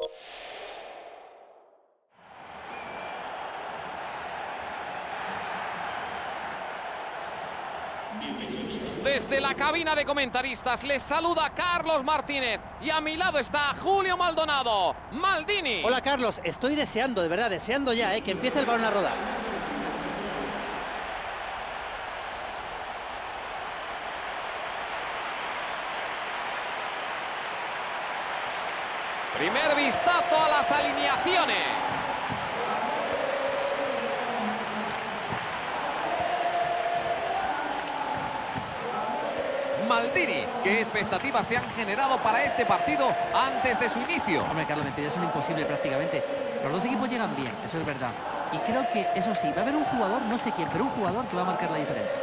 Desde la cabina de comentaristas les saluda Carlos Martínez y a mi lado está Julio Maldonado. Maldini. Hola Carlos, estoy deseando, de verdad, deseando ya, que empiece el balón a rodar. Primer vistazo a las alineaciones. Maldini, ¿qué expectativas se han generado para este partido antes de su inicio? Hombre, Carlos, mentiras son imposibles prácticamente. Los dos equipos llegan bien, eso es verdad. Y creo que, eso sí, va a haber un jugador, no sé quién, pero un jugador que va a marcar la diferencia.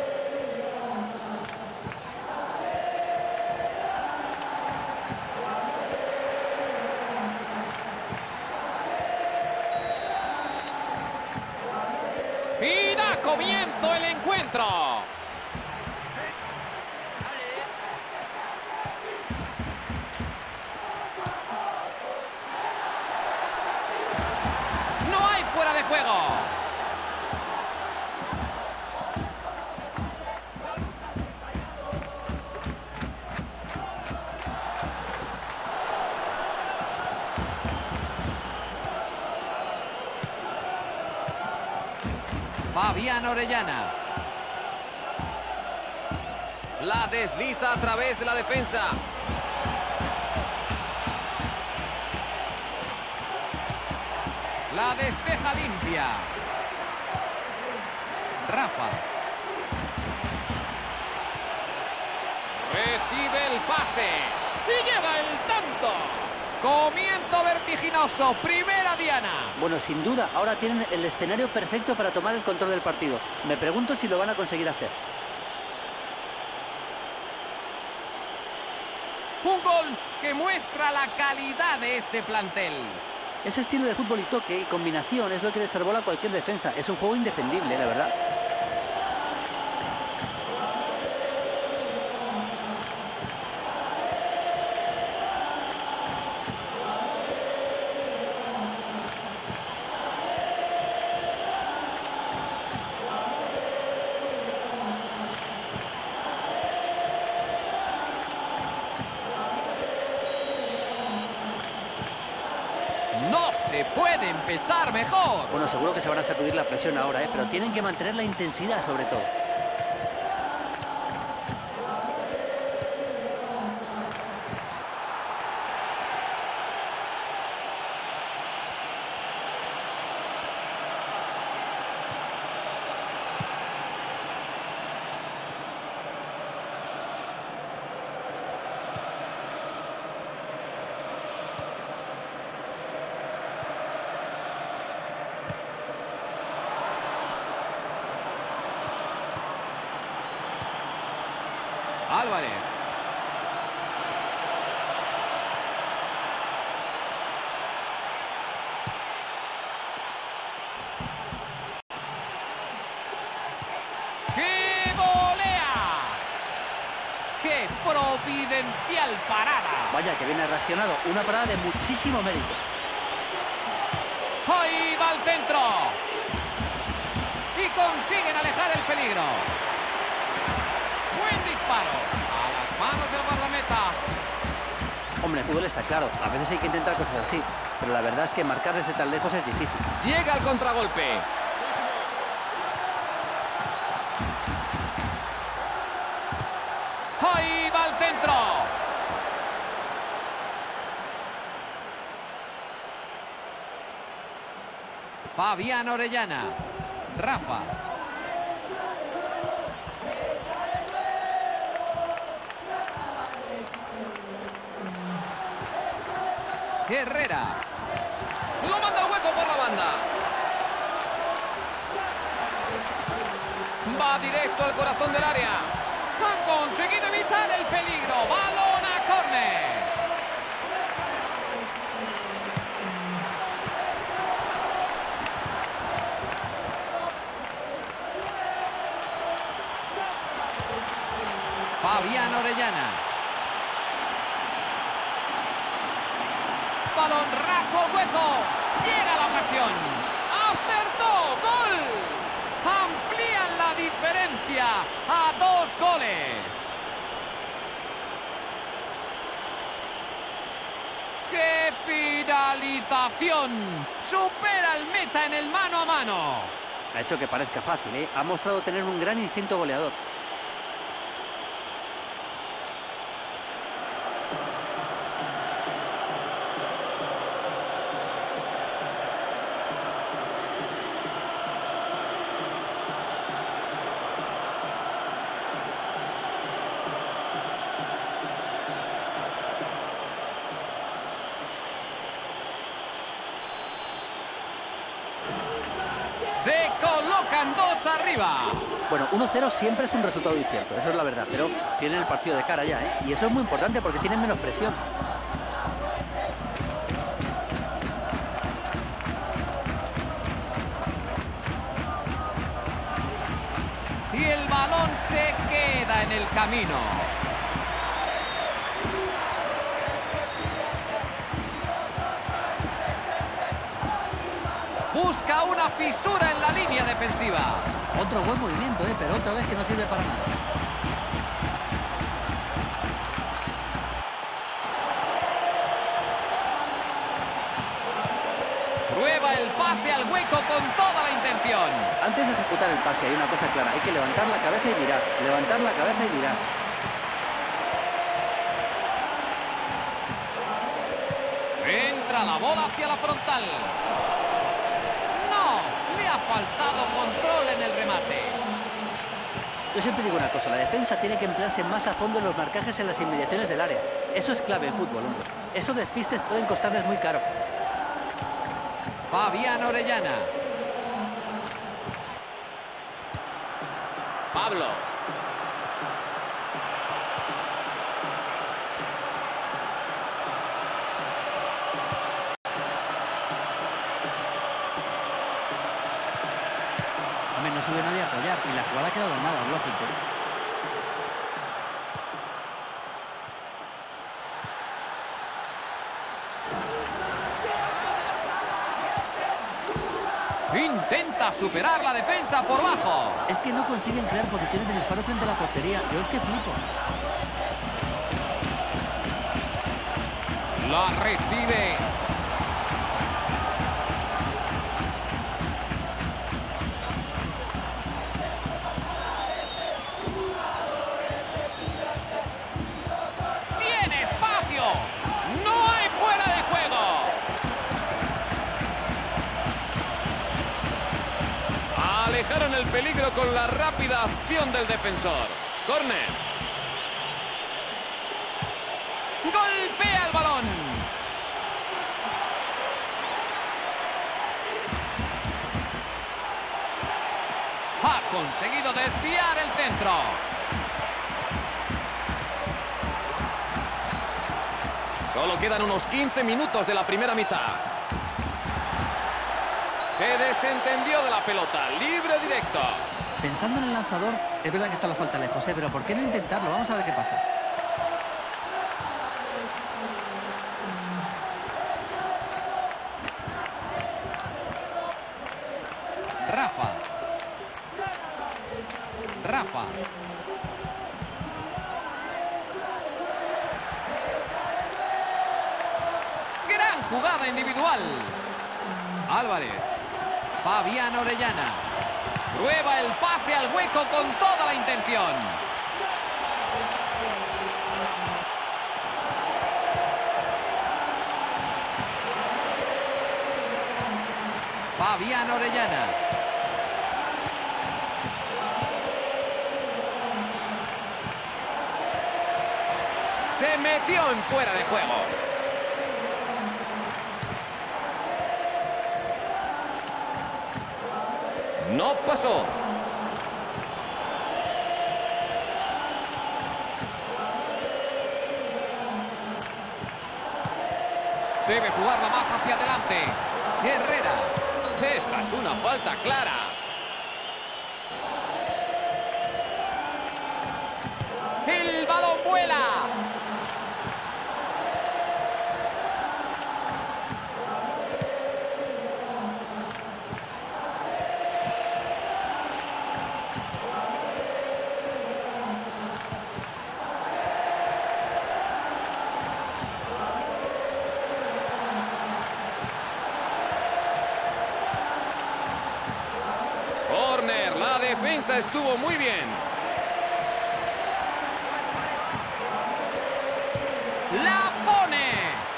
Y da comienzo el encuentro. No hay fuera de juego. Fabián Orellana. La desliza a través de la defensa. La despeja limpia. Rafa. Recibe el pase. Y llega el tanto. Comienzo vertiginoso. Primera diana. Bueno, sin duda, ahora tienen el escenario perfecto para tomar el control del partido. Me pregunto si lo van a conseguir hacer. Un gol que muestra la calidad de este plantel. Ese estilo de fútbol y toque y combinación es lo que desarbola cualquier defensa. Es un juego indefendible, la verdad. No se puede empezar mejor. Bueno, seguro que se van a sacudir la presión ahora, pero tienen que mantener la intensidad sobre todo. Álvarez. ¡Qué volea! ¡Qué providencial parada! Vaya, que bien ha reaccionado. Una parada de muchísimo mérito. ¡Ahí va al centro! Y consiguen alejar el peligro. Buen disparo. A las manos del guardameta. Hombre, el fútbol está claro. A veces hay que intentar cosas así. Pero la verdad es que marcar desde tan lejos es difícil. Llega el contragolpe. ¡Ahí va al centro! Fabián Orellana. Rafa. Herrera. Lo manda al hueco por la banda. Va directo al corazón del área. Ha conseguido evitar el peligro. Balón a córner. Fabián Orellana. Balón rápido. Paso al hueco. Llega la ocasión. ¡Acertó! ¡Gol! Amplían la diferencia a 2 goles. ¡Qué finalización! Supera el meta en el mano a mano. Ha hecho que parezca fácil, ¿eh? Ha mostrado tener un gran instinto goleador. Se colocan 2 arriba. Bueno, 1-0 siempre es un resultado incierto, eso es la verdad, pero tienen el partido de cara ya, ¿eh? Y eso es muy importante porque tienen menos presión. Y el balón se queda en el camino. Busca una fisura en la línea defensiva. Otro buen movimiento, pero otra vez que no sirve para nada. Prueba el pase al hueco con toda la intención. Antes de ejecutar el pase hay una cosa clara, hay que levantar la cabeza y mirar. Levantar la cabeza y mirar. Entra la bola hacia la frontal. Le ha faltado control en el remate. Yo siempre digo una cosa, la defensa tiene que emplearse más a fondo en los marcajes en las inmediaciones del área. Eso es clave en fútbol, hombre. Esos despistes pueden costarles muy caro. Fabián Orellana. Pablo. No sube nadie a apoyar y la jugada ha quedado en nada, es lógico. Intenta superar la defensa por bajo. Es que no consiguen crear posiciones de disparo frente a la portería. Yo es que flipo. La recibe. Alejaron el peligro con la rápida acción del defensor. Córner. Golpea el balón. Ha conseguido desviar el centro. Solo quedan unos 15 minutos de la primera mitad. Se desentendió de la pelota, libre directo. Pensando en el lanzador, es verdad que está la falta lejos, pero ¿por qué no intentarlo? Vamos a ver qué pasa. Rafa. Gran jugada individual. Álvarez. Fabián Orellana. Prueba el pase al hueco con toda la intención. Fabián Orellana. Se metió en fuera de juego. No pasó. Debe jugarla más hacia adelante. Herrera. Esa es una falta clara. El balón vuela. defensa estuvo muy bien. ¡La pone!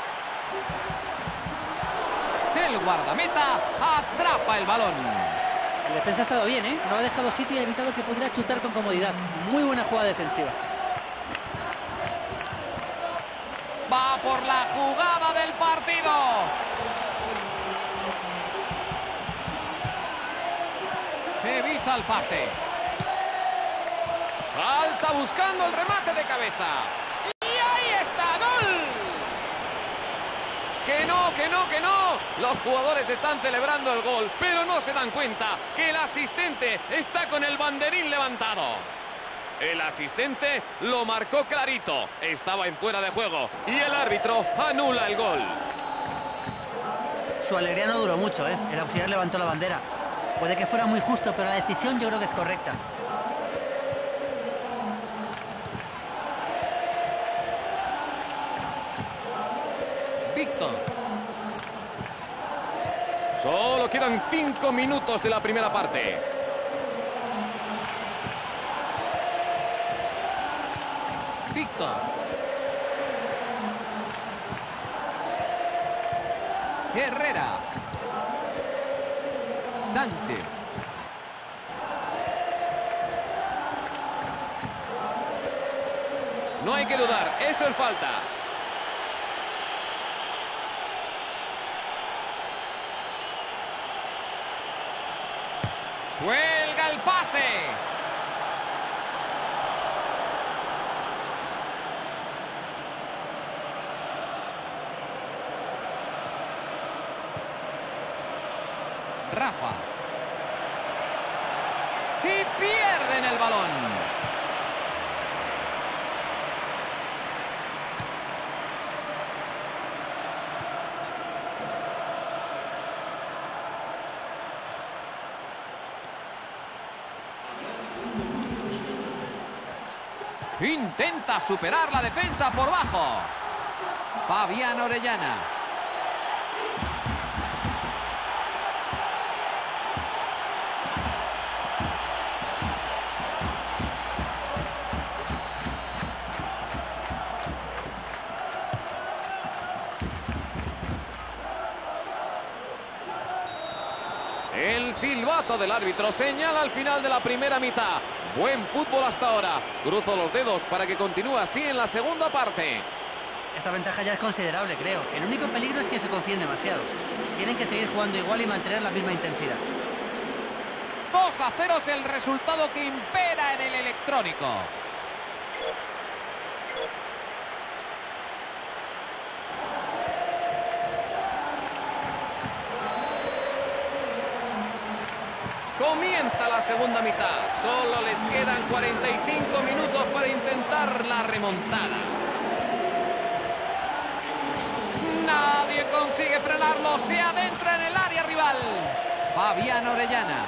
El guardameta atrapa el balón. El defensa ha estado bien, ¿eh? No ha dejado sitio y ha evitado que pudiera chutar con comodidad. Muy buena jugada defensiva. Va por la jugada del partido. Evita el pase. Salta buscando el remate de cabeza. ¡Y ahí está! ¡Gol! ¡Que no, que no, que no! Los jugadores están celebrando el gol, pero no se dan cuenta que el asistente está con el banderín levantado. El asistente lo marcó clarito. Estaba en fuera de juego y el árbitro anula el gol. Su alegría no duró mucho, ¿eh? El auxiliar levantó la bandera. Puede que fuera muy justo, pero la decisión yo creo que es correcta. Víctor. Solo quedan 5 minutos de la primera parte. Víctor. Herrera. Sánchez. No hay que dudar, eso es falta. Cuelga el pase. Rafa. Y pierden el balón. Intenta superar la defensa por bajo. Fabián Orellana. El silbato del árbitro señala al final de la primera mitad. Buen fútbol hasta ahora. Cruzo los dedos para que continúe así en la segunda parte. Esta ventaja ya es considerable, creo. El único peligro es que se confíen demasiado. Tienen que seguir jugando igual y mantener la misma intensidad. 2-0 es el resultado que impera en el electrónico. Comienza la segunda mitad. Solo les quedan 45 minutos para intentar la remontada. Nadie consigue frenarlo. Se adentra en el área rival. Fabián Orellana.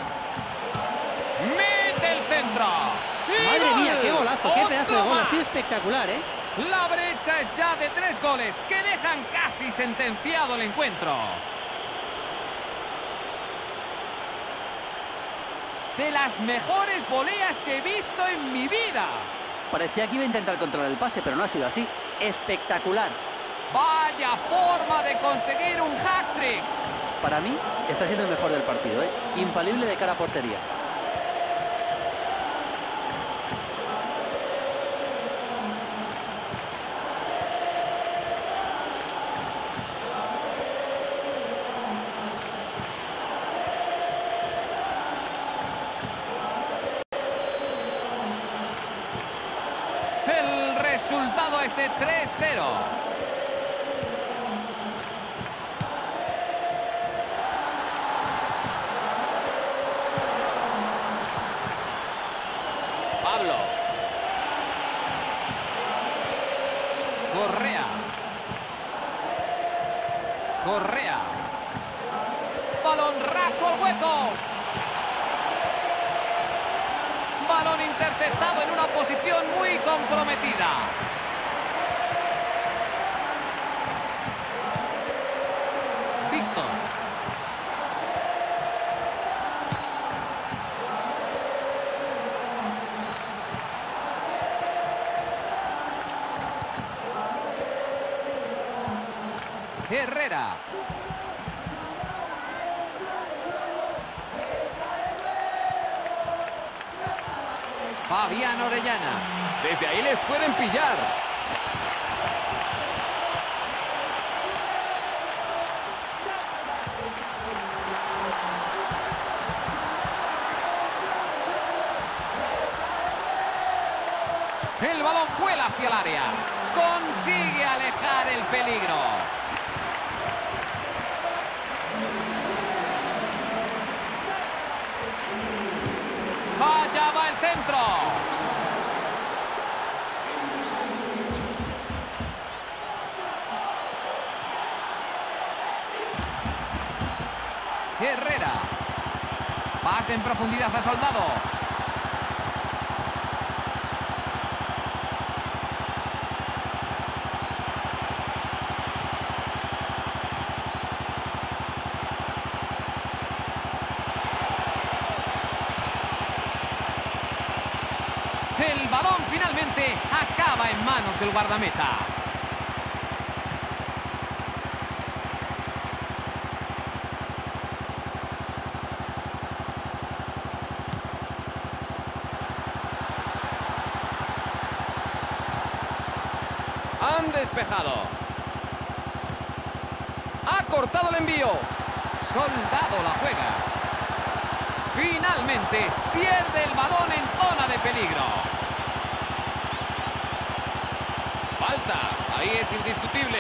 Mete el centro. ¡Y ¡Madre gol! mía, qué golazo! ¡Qué pedazo de ¡Otro gol! Ha más! sido espectacular, ¿eh? La brecha es ya de 3 goles que dejan casi sentenciado el encuentro. De las mejores voleas que he visto en mi vida. Parecía que iba a intentar controlar el pase, pero no ha sido así. ¡Espectacular! Vaya forma de conseguir un hat-trick. Para mí, está siendo el mejor del partido, ¿eh? Infalible de cara a portería. El resultado es de 3-0. Pablo. Correa. Correa. Balón raso al hueco. Balón interceptado en una posición muy comprometida. Víctor. Herrera. Fabián Orellana. Desde ahí les pueden pillar. El balón vuela hacia el área. Consigue alejar el peligro. Allá va el centro. Herrera. Pase en profundidad a Soldado. El balón finalmente acaba en manos del guardameta. Han despejado. Ha cortado el envío. Soldado la juega. Finalmente pierde el balón en zona de peligro. Falta. Ahí es indiscutible.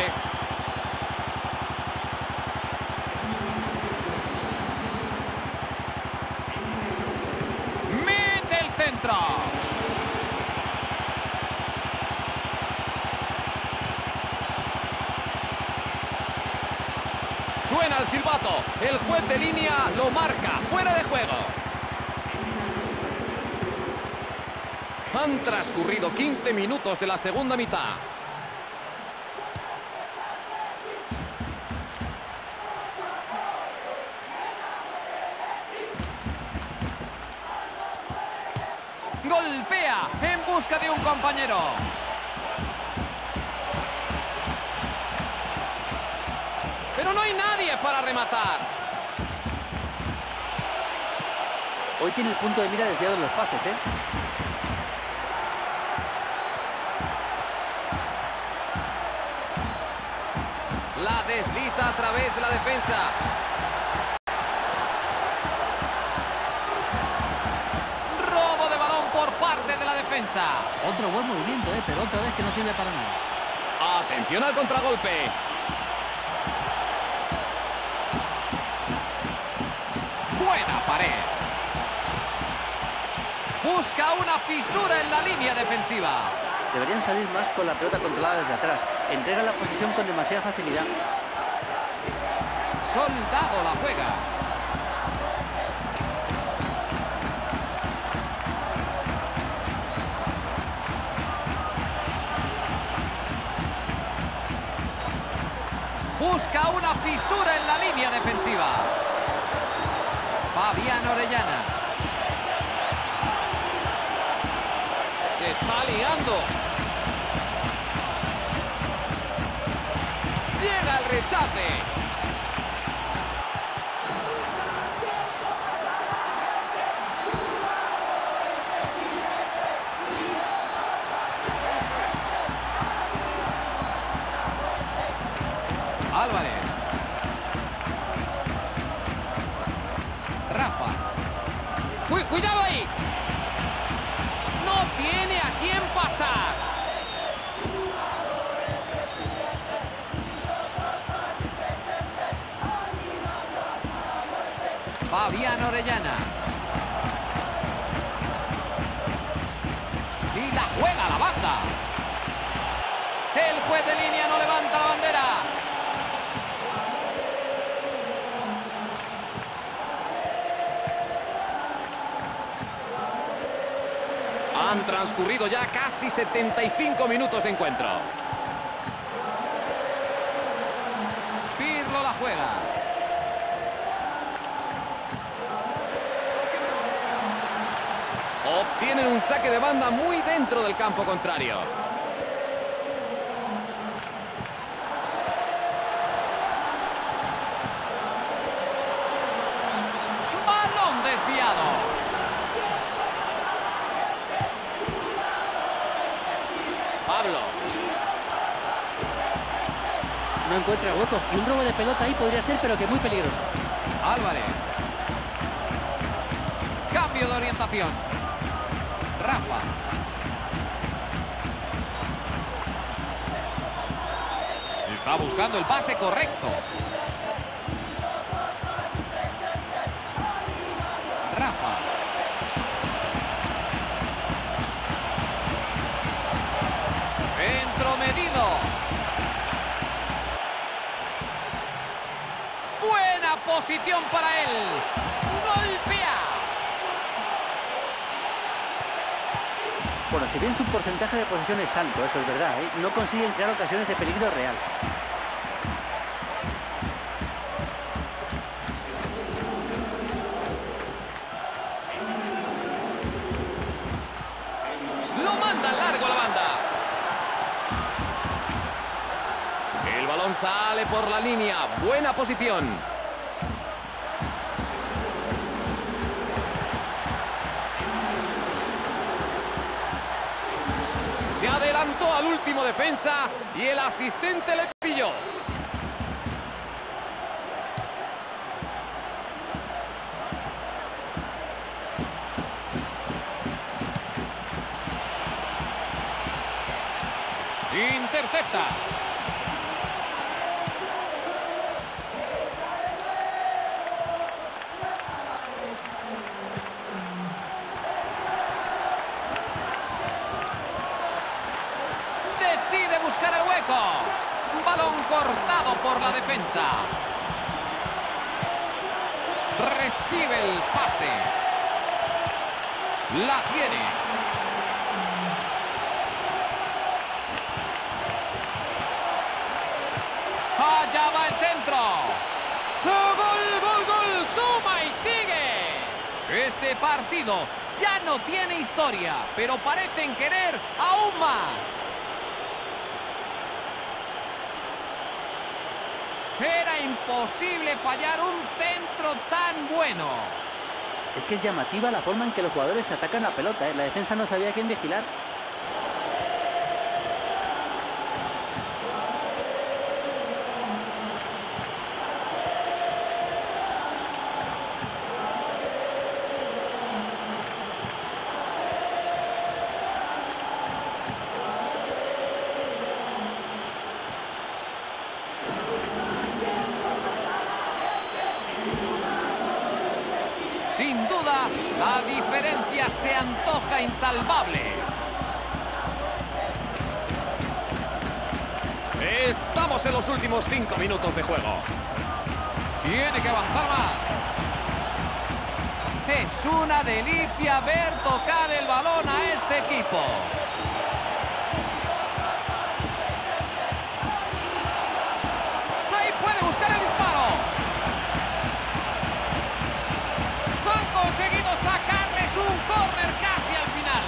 Mete el centro. Suena el silbato. El juez de línea lo marca. Fuera de juego. Han transcurrido 15 minutos de la segunda mitad. Golpea en busca de un compañero. Pero no hay nadie para rematar. Hoy tiene el punto de mira desviado en los pases, ¿eh? La desliza a través de la defensa. Robo de balón por parte de la defensa. Otro buen movimiento, pero otra vez que no sirve para nada. Atención al contragolpe. Buena pared. Busca una fisura en la línea defensiva. Deberían salir más con la pelota controlada desde atrás. Entregan la posición con demasiada facilidad. Soldado la juega. Busca una fisura en la línea defensiva. Fabián Orellana. Se está liando. Llega el rechace. Álvarez. Rafa. ¡Cuidado ahí! No tiene a quién pasar. Fabián Orellana. Y la juega la banda. El juez de línea no levanta la bandera. Han transcurrido ya casi 75 minutos de encuentro. Pirlo la juega. Obtienen un saque de banda muy dentro del campo contrario. Pablo. No encuentra huecos y un robo de pelota ahí podría ser, pero que muy peligroso. Álvarez. Cambio de orientación. Rafa. Está buscando el pase correcto. Rafa. Entrometido. Buena posición para él. Golpea. Bueno, si bien su porcentaje de posesión es alto, eso es verdad, ¿eh? No consiguen crear ocasiones de peligro real. Lo manda largo la banda. El balón sale por la línea. Buena posición. Se adelantó al último defensa y el asistente le pilló. Intercepta. Decide buscar el hueco. Un balón cortado por la defensa. Recibe el pase. La tiene. Allá va el centro. ¡Gol, gol, gol! ¡Suma y sigue! Este partido ya no tiene historia, pero parecen querer aún más. Era imposible fallar un centro tan bueno. Es que es llamativa la forma en que los jugadores atacan la pelota, ¿eh? La defensa no sabía a quién vigilar. Sin duda, la diferencia se antoja insalvable. Estamos en los últimos 5 minutos de juego. Tiene que avanzar más. Es una delicia ver tocar el balón a este equipo. Ahí puede buscar el disparo. Han conseguido sacarles un córner casi al final.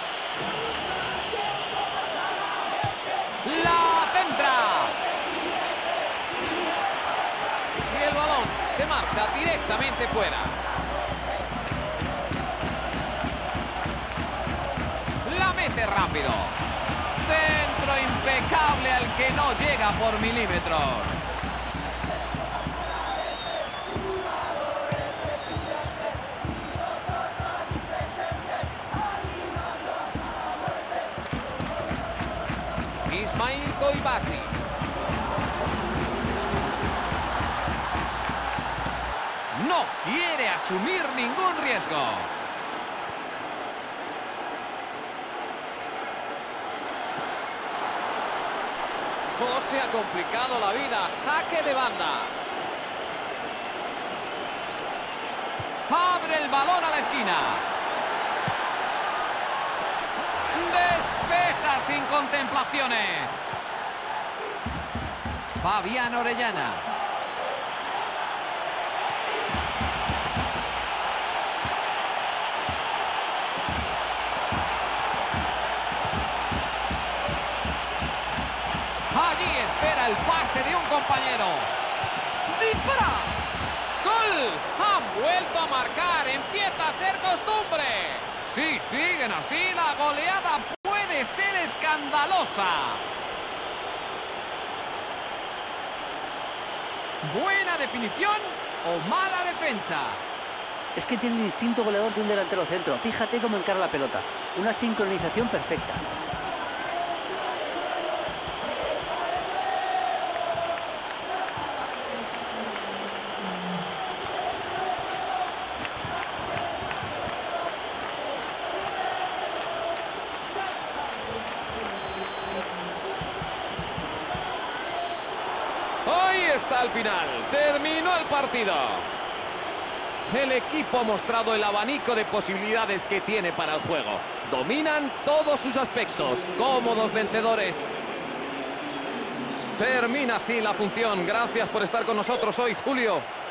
La centra. Y el balón se marcha directamente fuera. La mete rápido. Centro impecable al que no llega por milímetros. Ismail Koibasi. No quiere asumir ningún riesgo. Oh, se ha complicado la vida. Saque de banda. Abre el balón a la esquina. Despeja sin contemplaciones. Fabián Orellana. Allí espera el pase de un compañero. ¡Dispara! ¡Gol! Han vuelto a marcar. Empieza a ser costumbre. Si siguen así, la goleada puede ser escalada. escandalosa. ¿Buena definición o mala defensa? Es que tiene el instinto goleador de un delantero centro. Fíjate cómo encara la pelota. Una sincronización perfecta. Ahí está el final. Terminó el partido. El equipo ha mostrado el abanico de posibilidades que tiene para el juego. Dominan todos sus aspectos. Cómodos vencedores. Termina así la función. Gracias por estar con nosotros hoy, Julio.